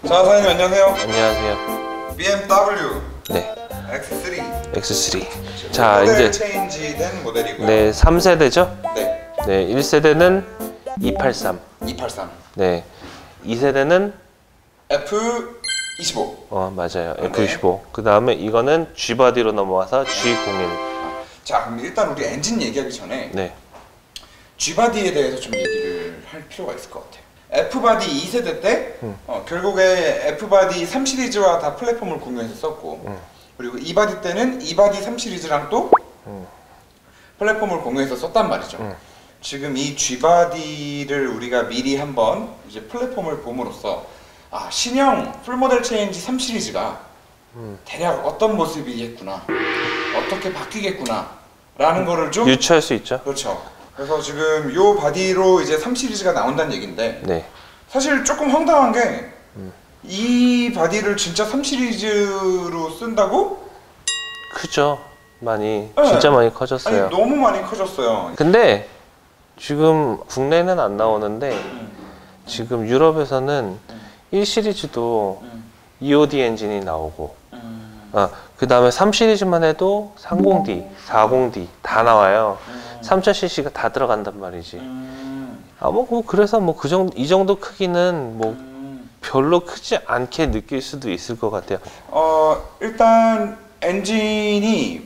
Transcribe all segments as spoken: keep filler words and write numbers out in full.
자, 사장님 안녕하세요. 안녕하세요. 비엠더블유 네. 엑스 쓰리. 엑스 쓰리. 자, 모델 이제 체인지된 모델이고요. 네, 삼 세대죠? 네. 네, 일 세대는 이팔삼. 이팔삼. 네. 이 세대는 에프 이십오. 어, 맞아요. 네. 에프 이십오. 그다음에 이거는 G 바디로 넘어와서 지 공일. 자, 그럼 일단 우리 엔진 얘기하기 전에 네. G 바디에 대해서 좀 얘기를 할 필요가 있을 것 같아요. F 바디 이 세대 때 음. 어, 결국에 F 바디 삼 시리즈와 다 플랫폼을 공유해서 썼고, 음. 그리고 이 바디 때는 이 바디 삼 시리즈랑 또 음. 플랫폼을 공유해서 썼단 말이죠. 음. 지금 이 G 바디를 우리가 미리 한번 이제 플랫폼을 봄으로써 아, 신형 풀모델 체인지 삼 시리즈가 음. 대략 어떤 모습이겠구나, 어떻게 바뀌겠구나 라는 거를 좀 유추할 수 있죠? 그렇죠. 그래서 지금 요 바디로 이제 삼 시리즈가 나온다는 얘긴데, 네. 사실 조금 황당한 게 이 음. 바디를 진짜 삼 시리즈로 쓴다고? 크죠. 많이 네. 진짜 많이 커졌어요. 아니, 너무 많이 커졌어요. 근데 지금 국내는 안 나오는데 음. 지금 유럽에서는 음. 일 시리즈도 음. 이오디 엔진이 나오고, 음. 아, 그 다음에 삼 시리즈만 해도 삼십 디, 사십 디 다 나와요. 음. 삼천 씨씨가 다 들어간단 말이지. 음. 아, 뭐, 뭐 그래서 뭐 그 정도, 이 정도 크기는 뭐 음. 별로 크지 않게 느낄 수도 있을 것 같아요. 어, 일단 엔진이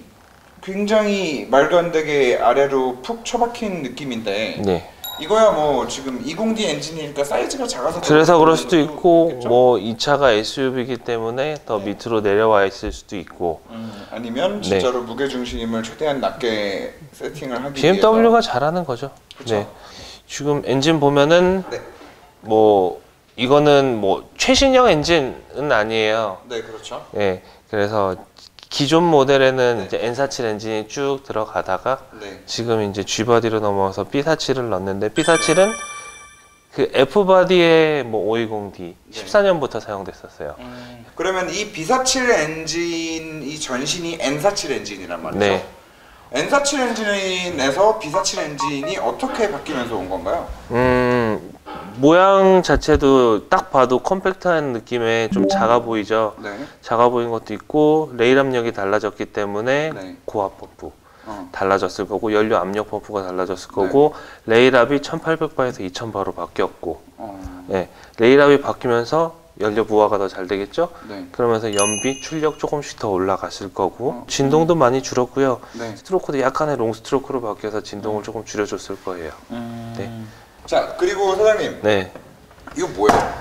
굉장히 말도 안 되게 아래로 푹 처박힌 느낌인데, 네. 이거야 뭐 지금 이십 디 엔진이니까 사이즈가 작아서 그래서 그럴 수도 것도 있고, 있겠죠? 뭐 이 차가 에스유브이이기 때문에 더 네. 밑으로 내려와 있을 수도 있고. 음, 아니면 네. 진짜로 무게 중심을 최대한 낮게 세팅을 하기 비엠더블유가 위해서. 잘하는 거죠. 그쵸? 네. 지금 엔진 보면은 네. 뭐 이거는 뭐 최신형 엔진은 아니에요. 네, 그렇죠. 예. 그래서 기존 모델에는 네. 이제 엔 사십칠 엔진이 쭉 들어가다가 네. 지금 이제 G 바디로 넘어와서 비 사십칠을 넣었는데, 비 사십칠은 그 F 바디의 뭐 오이십 디 네. 십사 년부터 사용됐었어요. 음, 그러면 이 비 사십칠 엔진 이 전신이 엔 사십칠 엔진이란 말이죠. 네. 엔 사십칠 엔진에서 비 사십칠 엔진이 어떻게 바뀌면서 온 건가요? 음, 모양 자체도 딱 봐도 컴팩트한 느낌에 좀 작아 보이죠. 네. 작아 보이는 것도 있고, 레일 압력이 달라졌기 때문에 네. 고압 펌프 어. 달라졌을 거고, 연료 압력 펌프가 달라졌을 거고, 레일압이 천팔백 바에서 이천 바로 바뀌었고, 어. 네, 레일압이 바뀌면서 연료 부하가 더 잘 되겠죠? 네. 그러면서 연비, 출력 조금씩 더 올라갔을 거고, 어. 진동도 많이 줄었고요. 네. 스트로크도 약간의 롱 스트로크로 바뀌어서 진동을 조금 줄여줬을 거예요. 음. 네. 자, 그리고 사장님, 네, 이거 뭐예요?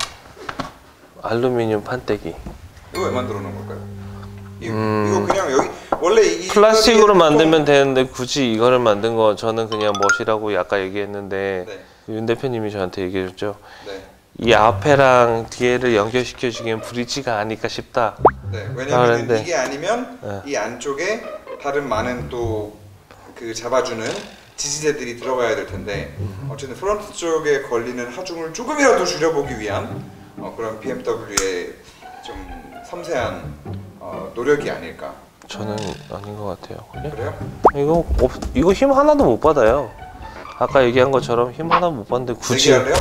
알루미늄 판때기. 이거 왜 만들어 놓은 걸까요? 이, 음. 이거 그냥 여기 원래 이 플라스틱으로 보통- 만들면 되는데 굳이 이거를 만든 거 저는 그냥 멋이라고 아까 얘기했는데, 네. 윤 대표님이 저한테 얘기해줬죠. 네. 이 앞에랑 뒤에를 연결시켜주기엔 브릿지가 아닐까 싶다. 네. 왜냐면 그런데- 이게 아니면 네. 이 안쪽에 다른 많은 또 그 잡아주는 지지대들이 들어가야 될 텐데, 어쨌든 프론트 쪽에 걸리는 하중을 조금이라도 줄여보기 위한 어, 그런 비엠더블유의 좀 섬세한 어, 노력이 아닐까. 저는 아닌 것 같아요. 그래? 그래요? 이거 없, 이거 힘 하나도 못 받아요. 아까 얘기한 것처럼 힘 하나 못 받는데 굳이. 얘기할래요?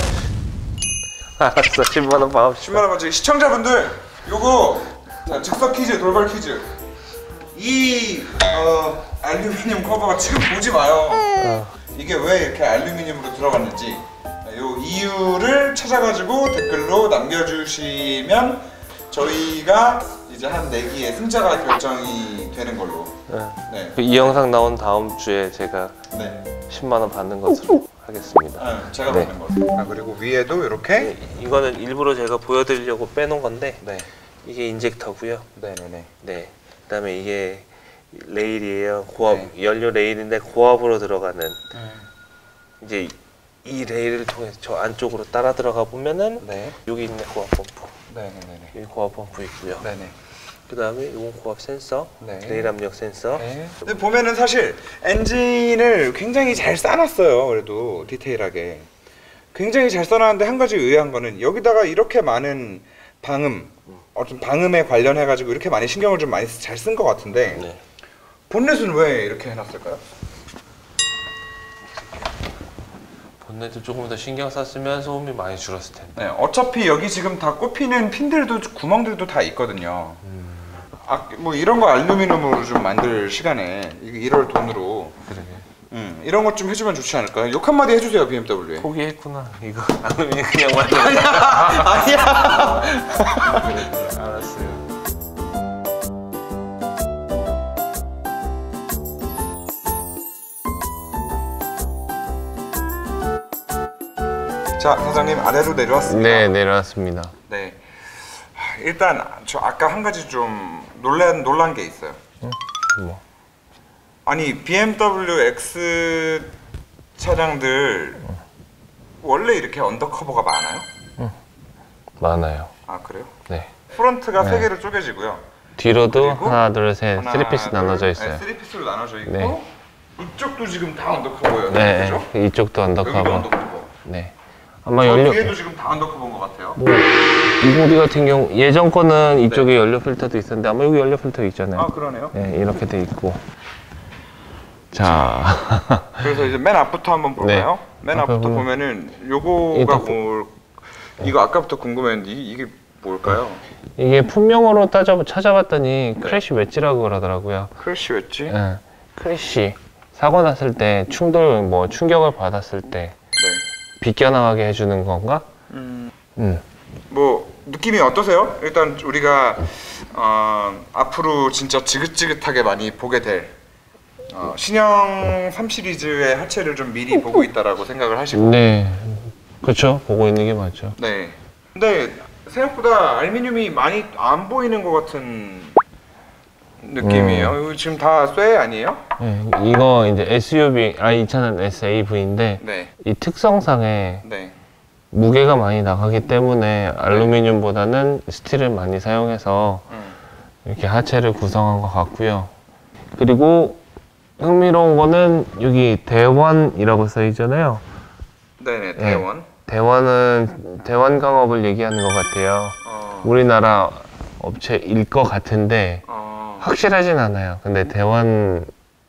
알았어, 십만 원 받읍시다. 십만 원 맞지? 시청자분들, 요거 자, 즉석 퀴즈, 돌발 퀴즈. 이 어, 알루미늄 커버가 지금 보지 마요. 어. 이게 왜 이렇게 알루미늄으로 들어갔는지 요 이유를 찾아가지고 댓글로 남겨주시면 저희가 이제 한 내기의 승자가 결정이 되는 걸로. 네. 네, 이 영상 나온 다음 주에 제가 네, 십만 원 받는 것으로 하겠습니다. 아, 제가 네. 받는 걸로. 아, 그리고 위에도 이렇게. 이거는 일부러 제가 보여드리려고 빼놓은 건데, 네, 이게 인젝터고요. 네, 네, 네. 네. 그다음에 이게 레일이에요. 고압 네. 연료 레일인데 고압으로 들어가는, 네. 이제 이 레일을 통해서 저 안쪽으로 따라 들어가 보면은 네, 여기 있는 고압 펌프, 네, 네, 네, 여기 고압 펌프 있고요. 네, 네. 그다음에 이건 고압 센서, 네. 레일 압력 센서. 네. 근데 보면은 사실 엔진을 굉장히 잘 싸놨어요. 그래도 디테일하게 굉장히 잘 써놨는데, 한 가지 의아한 거는 여기다가 이렇게 많은 방음, 어떤 방음에 관련해 가지고 이렇게 많이 신경을 좀 많이 잘 쓴 것 같은데, 네. 본넷은 왜 이렇게 해놨을까요? 본네트 조금 더 신경 썼으면 소음이 많이 줄었을 텐데. 네, 어차피 여기 지금 다 꼽히는 핀들도 구멍들도 다 있거든요. 음. 아, 뭐 이런 거 알루미늄으로 좀 만들 시간에 이럴 돈으로 그러게. 음, 이런 것 좀 해주면 좋지 않을까요? 욕 한마디 해주세요, 비엠더블유에. 포기했구나. 이거 알루미늄 그냥 만들. 아니야. 그래, 알았어요. 자, 사장님 아래로 내려왔습니다. 네, 내려왔습니다. 네. 하, 일단 저 아까 한 가지 좀 놀란 놀란 게 있어요. 응? 뭐? 아니 비엠더블유 X 차량들 원래 이렇게 언더커버가 많아요? 많아요. 아 그래요? 네. 프론트가 네. 세 개로 쪼개지고요. 뒤로도 그리고 하나, 둘, 셋, 하나, 쓰리 피스 둘, 나눠져 네, 있어요. 쓰리 피스로 나눠져 있고 네. 이쪽도 지금 다 언더커버예요. 네, 그죠? 이쪽도 여기도 언더커버. 언더커버. 네. 아마 저 연료. 뒤에도 지금 다 언더커버인 것 같아요. 뭐 이 보디 같은 경우 예전 거는 이쪽에 연료 필터도 있었는데 아마 여기 연료 필터 있잖아요. 아 그러네요. 네, 이렇게 돼 있고. 자. 그래서 이제 맨 앞부터 한번 볼까요? 네. 맨 앞에 앞부터 보면- 보면은 요거가 일단 뭘 이거 아까부터 궁금했는데 이- 이게 뭘까요? 이게 품명으로 따져 찾아봤더니 크래쉬 웨지라고 그러더라고요. 크래쉬 웨지? 예. 크래쉬 사고 났을 때 충돌 뭐 충격을 받았을 때 네. 비껴나가게 해주는 건가? 음, 음. 뭐 느낌이 어떠세요? 일단 우리가 어, 앞으로 진짜 지긋지긋하게 많이 보게 될 어, 신형 삼 시리즈의 하체를 좀 미리 보고 있다라고 생각을 하시고. 네. 그렇죠. 보고 있는 게 맞죠. 네. 근데 생각보다 알루미늄이 많이 안 보이는 것 같은 느낌이에요. 음. 이거 지금 다 쇠 아니에요? 네, 이거 이제 에스유브이, 아, 이 차는 에스에이브이인데 네. 이 특성상에 네. 무게가 많이 나가기 때문에 알루미늄보다는 스틸을 많이 사용해서 음. 이렇게 하체를 구성한 것 같고요. 그리고 흥미로운 거는 여기 대원이라고 써 있잖아요. 네네. 대원. 대원은 대원 강업을 얘기하는 것 같아요. 어. 우리나라 업체일 것 같은데 어. 확실하진 않아요. 근데 대원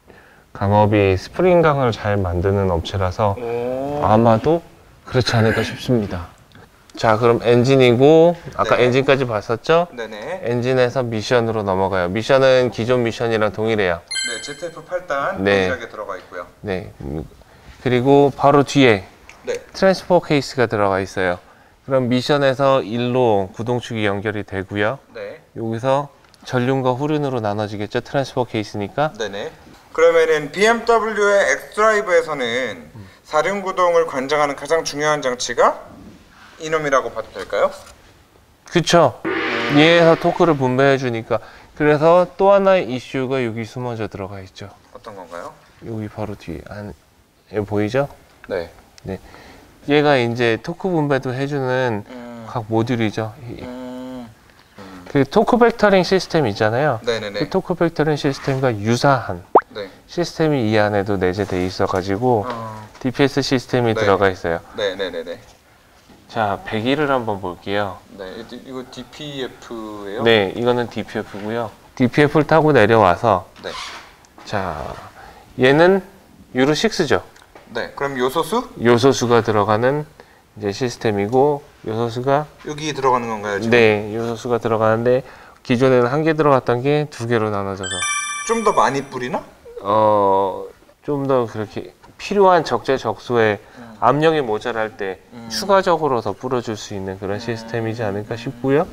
강업이 스프링 강을 잘 만드는 업체라서 오. 아마도 그렇지 않을까 싶습니다. 자, 그럼 엔진이고 아까 네. 엔진까지 봤었죠? 네네. 엔진에서 미션으로 넘어가요. 미션은 기존 미션이랑 동일해요. 네. 제트에프 팔 단 네. 동일하게 들어가 있고요. 네. 그리고 바로 뒤에 네. 트랜스포 케이스가 들어가 있어요. 그럼 미션에서 일로 구동축이 연결이 되고요. 네. 여기서 전륜과 후륜으로 나눠지겠죠. 트랜스포 케이스니까. 네네. 그러면은 비엠더블유의 엑스드라이브에서는 사륜구동을 관장하는 가장 중요한 장치가 이놈이라고 봐도 될까요? 그쵸. 얘에서 토크를 분배해 주니까. 그래서 또 하나의 이슈가 여기 숨어져 들어가 있죠. 어떤 건가요? 여기 바로 뒤에. 안, 여기 보이죠? 네. 네. 얘가 이제 토크 분배도 해주는 음. 각 모듈이죠. 이- 음. 그 토크 벡터링 시스템 있잖아요. 네네네. 그 토크 벡터링 시스템과 유사한 네. 시스템이 이 안에도 내재돼 있어가지고 어. 디피에스 시스템이 네. 들어가 있어요. 네네네네. 자, 배기를 한번 볼게요. 네. 이- 이거 디피에프예요? 네, 이거는 디피에프고요. 디피에프를 타고 내려와서 네. 자, 얘는 유로 식스죠. 네. 그럼 요소수 요소수가 들어가는 이제 시스템이고 요소수가 여기 들어가는 건가요? 지금? 네, 요소수가 들어가는데 기존에는 한 개 들어갔던 게 두 개로 나눠져서 좀 더 많이 뿌리나? 어, 좀 더 그렇게 필요한 적재적소에 음. 압력이 모자랄 때 음. 추가적으로 더 뿌려줄 수 있는 그런 시스템이지 않을까 싶고요.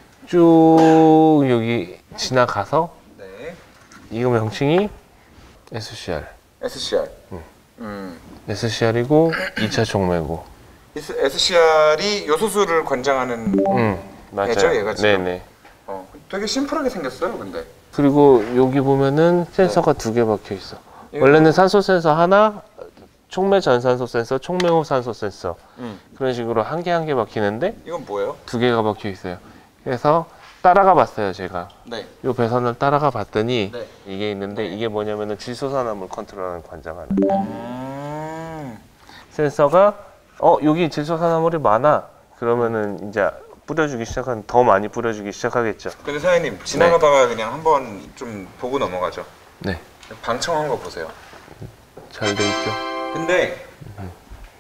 쭉 여기 지나가서 네. 이거 명칭이 에스씨알. 에스씨알. 음. 음. 에스씨알이고 이 차 종매고. 에스씨알이 요소수를 관장하는 음, 맞아요. 얘죠, 얘가 지금? 네네. 어, 되게 심플하게 생겼어요, 근데. 그리고 여기 보면은 센서가 두 개 박혀 있어. 이거- 원래는 산소 센서 하나, 촉매 전산소 센서, 촉매 후 산소 센서 음. 그런 식으로 한 개 한 개 박히는데 이건 뭐예요? 두 개가 박혀 있어요. 그래서 따라가 봤어요, 제가. 네. 요 배선을 따라가 봤더니 네. 이게 있는데 이게 뭐냐면은 질소산화물 컨트롤하는 관장하는 음. 센서가 어 여기 질소산화물이 많아. 그러면은 이제 뿌려주기 시작한 더 많이 뿌려주기 시작하겠죠. 근데 사장님 지나가다가 그냥 한번 좀 보고 넘어가죠. 네, 방청한 거 보세요. 잘 돼 있죠. 근데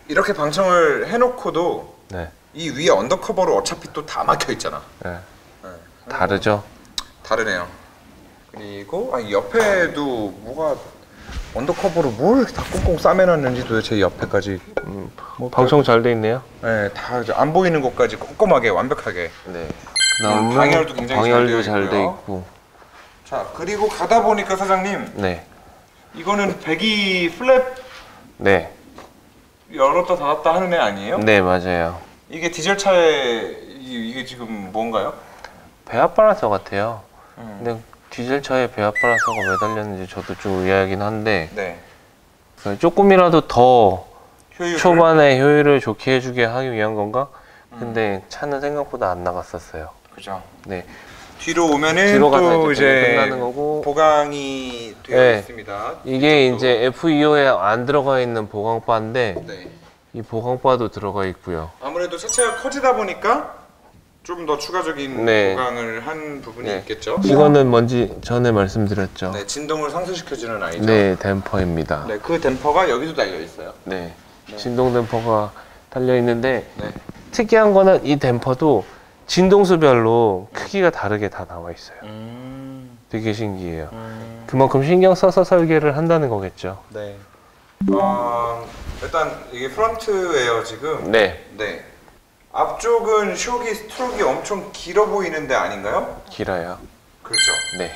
이렇게 방청을 해놓고도 네. 이 위에 언더커버로 어차피 또 다 막혀 있잖아. 네. 네. 다르죠? 다르네요. 그리고 아, 옆에도 뭐가 언더커버로 뭘 다 꽁꽁 싸매놨는지 도대체 옆에까지 음, 뭐 방청 잘 돼 있네요. 네, 다 안 보이는 곳까지 꼼꼼하게 완벽하게. 네. 음, 방열도 굉장히 방열도 잘 잘 되어 돼 있고요. 있고. 자, 그리고 가다 보니까 사장님, 네. 이거는 배기 플랩 네. 열었다 닫았다 하는 애 아니에요? 네, 맞아요. 이게 디젤 차에 이- 이게 지금 뭔가요? 배합 바라서 같아요. 음. 근데 디젤 차에 배합 바라서가 왜 달렸는지 저도 좀 의아하긴 한데 네. 조금이라도 더 효율을? 초반에 효율을 좋게 해주게 하기 위한 건가? 근데 차는 생각보다 안 나갔었어요. 그죠. 네. 뒤로 오면은 뒤로 가서 또 이제 이제 끝나는 거고. 보강이 되어 네. 있습니다. 이게 이쪽도. 이제 에프이오에 안 들어가 있는 보강바인데 네. 이 보강바도 들어가 있고요. 아무래도 차체가 커지다 보니까 좀 더 추가적인 네. 보강을 한 부분이 네. 있겠죠. 이거는 뭔지 전에 말씀드렸죠. 네, 진동을 상쇄시켜주는 아이죠. 네, 댐퍼입니다. 네, 그 댐퍼가 여기도 달려 있어요. 네. 진동 댐퍼가 달려 있는데 네. 특이한 거는 이 댐퍼도 진동수별로 크기가 다르게 다 나와 있어요. 음. 되게 신기해요. 음. 그만큼 신경 써서 설계를 한다는 거겠죠. 네. 어, 일단 이게 프론트예요 지금. 네, 네. 앞쪽은 쇼기 스트로크가 엄청 길어 보이는데 아닌가요? 길어요. 그렇죠. 네,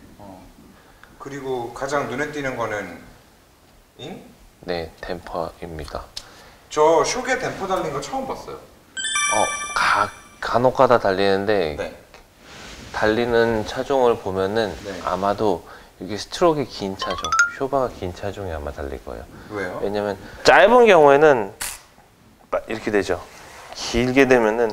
그리고 가장 눈에 띄는 거는 잉? 네, 댐퍼입니다. 저 쇼게 댐퍼 달린 거 처음 봤어요. 어, 가, 간혹가다 달리는데 네. 달리는 차종을 보면은 네. 아마도 이게 스트로크가 긴 차종, 쇼바가 긴 차종이 아마 달릴 거예요. 왜요? 왜냐면 짧은 경우에는 이렇게 되죠. 길게 되면은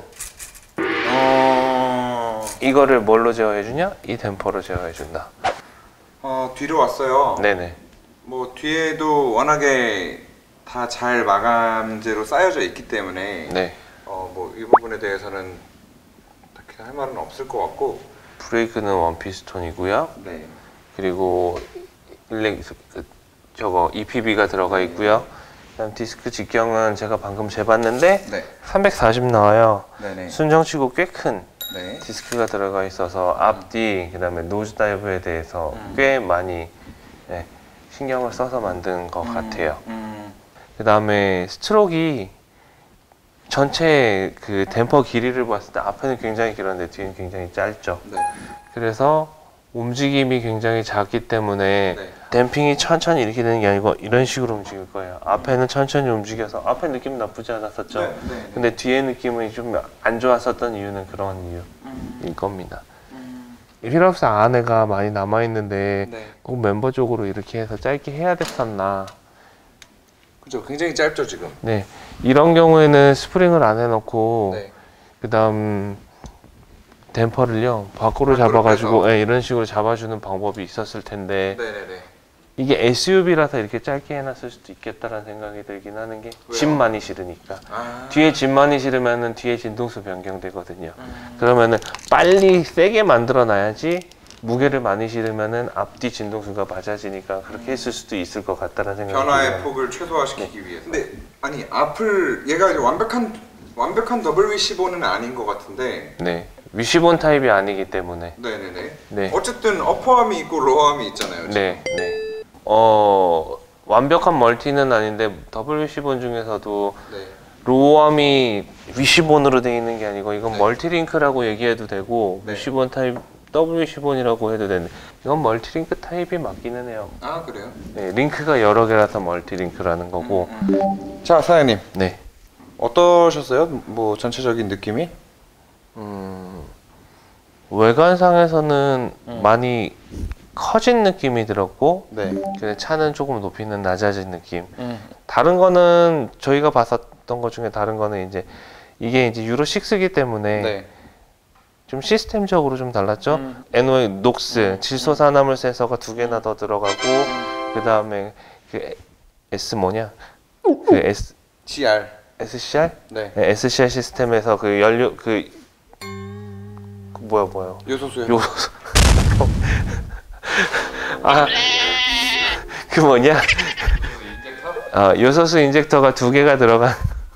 어... 이거를 뭘로 제어해 주냐? 이 댐퍼로 제어해 준다. 어 뒤로 왔어요. 네네. 뭐 뒤에도 워낙에 다 잘 마감재로 쌓여져 있기 때문에 네. 어 뭐 이 부분에 대해서는 딱히 할 말은 없을 것 같고. 브레이크는 원피스톤이고요. 네. 그리고 일렉 그, 저거 이피비가 들어가 있고요. 그다음 디스크 직경은 제가 방금 재봤는데 네. 삼백사십 나와요. 네네. 순정치고 꽤 큰 네. 디스크가 들어가 있어서 앞뒤 그다음에 노즈 다이브에 대해서 음. 꽤 많이 네, 신경을 써서 만든 것 같아요. 음. 그다음에 스트로크가 전체 그 댐퍼 길이를 봤을 때 앞에는 굉장히 길었는데 뒤는 굉장히 짧죠. 네. 그래서 움직임이 굉장히 작기 때문에 네. 댐핑이 천천히 이렇게 되는 게 아니고 이런 식으로 움직일 거예요. 앞에는 천천히 움직여서 앞에 느낌 나쁘지 않았었죠. 네, 네. 근데 뒤에 느낌이 좀 안 좋았었던 이유는 그런 이유일 음. 겁니다. 음. 휠하우스 안에가 많이 남아 있는데 네. 꼭 멤버적으로 이렇게 해서 짧게 해야 됐었나. 그죠. 굉장히 짧죠 지금. 네, 이런 경우에는 스프링을 안 해놓고 네. 그다음 댐퍼를요 밖으로 밖으로 잡아가지고 빼서. 예, 이런 식으로 잡아주는 방법이 있었을 텐데 네네네. 이게 에스유브이라서 이렇게 짧게 해놨을 수도 있겠다라는 생각이 들긴 하는 게 왜요? 짐 많이 실으니까 아. 뒤에 짐 많이 실으면은 뒤에 진동수 변경되거든요. 음. 그러면은 빨리 세게 만들어 놔야지 무게를 많이 실으면은 앞뒤 진동수가 맞아지니까 그렇게 했을 수도 있을 것 같다는 생각이 변화의 들어요. 폭을 최소화시키기 위해서. 근데 아니 앞을 얘가 이제 완벽한 완벽한 더블 위시본은 아닌 것 같은데. 네, 위시본 타입이 아니기 때문에. 네네네. 네. 어쨌든 어퍼함이 있고 로어함이 있잖아요. 지금. 네, 네. 어 완벽한 멀티는 아닌데 더블 위시본 중에서도 네. 로어함이 위시본으로 되어 있는 게 아니고 이건 네. 멀티링크라고 얘기해도 되고 네. 위시본 타입 더블 위시본이라고 해도 되는데 이건 멀티링크 타입이 맞기는 해요. 아 그래요? 네, 링크가 여러 개라서 멀티링크라는 거고. 음. 자 사장님 네. 어떠셨어요? 뭐 전체적인 느낌이? 음, 외관상에서는 음. 많이 커진 느낌이 들었고 네. 근데 차는 조금 높이는 낮아진 느낌. 음. 다른 거는 저희가 봤었던 것 중에 다른 거는 이제 이게 이제 유로 식스이기 때문에 네. 좀 시스템적으로 좀 달랐죠. 음. 엔오엑스, 녹스, 음. 질소산화물 센서가 두 개나 더 들어가고 그 다음에 그 S 뭐냐? 그 S 지알. 에스씨알? 네. 네, 에스씨알 시스템에서 그 연료 그, 그 뭐야 뭐야 요소수요. 요소수 아 그 뭐냐 어, 요소수 인젝터가 두 개가 들어간.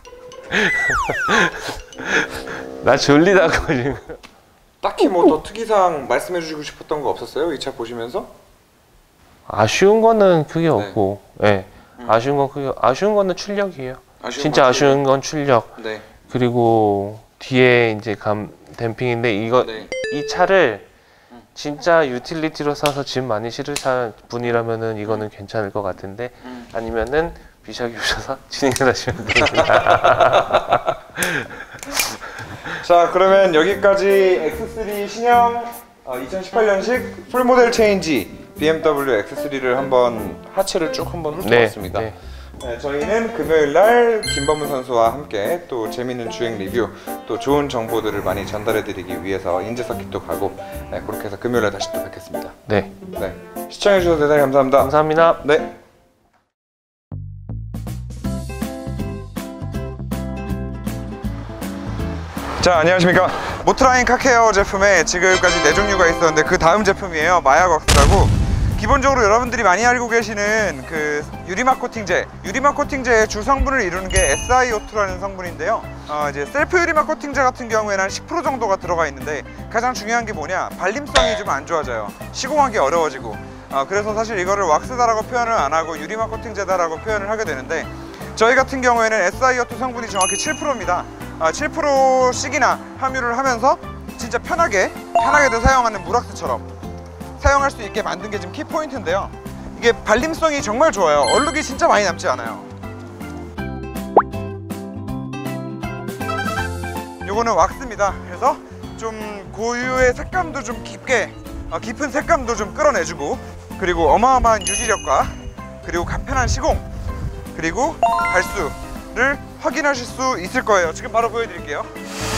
나 졸리다고 지금. 딱히 뭐 더 특이사항 말씀해 주시고 싶었던 거 없었어요? 이 차 보시면서? 아쉬운 거는 크게 없고, 예. 네. 음. 아쉬운 건 크게 아쉬운 거는 출력이에요. 아쉬운 진짜 아쉬운 건 출력. 네. 그리고 뒤에 이제 감 댐핑인데 이거 네. 이 차를 진짜 유틸리티로 사서 짐 많이 실으실 분이라면은 이거는 괜찮을 것 같은데 음. 아니면은 비샤기 오셔서 진행을 하시면 됩니다. 자, 그러면 여기까지 엑스 쓰리 신형 어, 이천십팔 년식 풀 모델 체인지 비엠더블유 엑스 쓰리를 한번 하체를 쭉 한번 훑어봤습니다. 네, 네. 네, 저희는 금요일 날 김범훈 선수와 함께 또 재밌는 주행 리뷰 또 좋은 정보들을 많이 전달해드리기 위해서 인제 서킷도 가고 네, 그렇게 해서 금요일에 다시 또 뵙겠습니다. 네. 네. 시청해주셔서 대단히 감사합니다. 감사합니다. 네. 자, 안녕하십니까. 모트라인 카케어 제품에 지금까지 네 종류가 있었는데 그 다음 제품이에요. 마야웍스라고. 기본적으로 여러분들이 많이 알고 계시는 그 유리막 코팅제, 유리막 코팅제의 주 성분을 이루는 게 에스 아이 오 투라는 성분인데요. 어, 이제 셀프 유리막 코팅제 같은 경우에는 한 십 퍼센트 정도가 들어가 있는데 가장 중요한 게 뭐냐, 발림성이 좀 안 좋아져요. 시공하기 어려워지고. 어, 그래서 사실 이거를 왁스다라고 표현을 안 하고 유리막 코팅제다라고 표현을 하게 되는데 저희 같은 경우에는 에스 아이 오 투 성분이 정확히 칠 퍼센트입니다. 어, 칠 퍼센트씩이나 함유를 하면서 진짜 편하게 편하게도 사용하는 물왁스처럼 사용할 수 있게 만든 게 지금 키포인트인데요. 이게 발림성이 정말 좋아요. 얼룩이 진짜 많이 남지 않아요. 요거는 왁스입니다. 그래서 좀 고유의 색감도 좀 깊게 어, 깊은 색감도 좀 끌어내주고 그리고 어마어마한 유지력과 그리고 간편한 시공 그리고 발수를 확인하실 수 있을 거예요. 지금 바로 보여드릴게요.